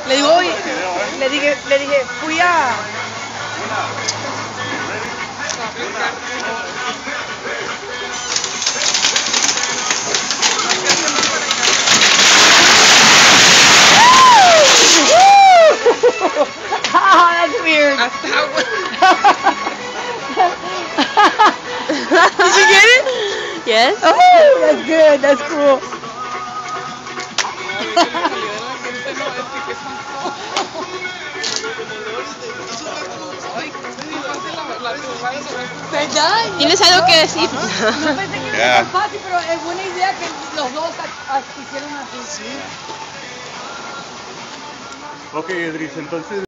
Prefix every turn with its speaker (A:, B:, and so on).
A: Le digo, oye, le dije, fui a... Oh, that's weird. Did you get it?
B: Yes.
A: Oh, that's good. That's cool. ¿Verdad?
B: ¿Tienes algo que decir?
A: No pensé que era tan fácil, pero es buena idea que los dos hicieron así.
C: Sí. Ok, Edris, entonces...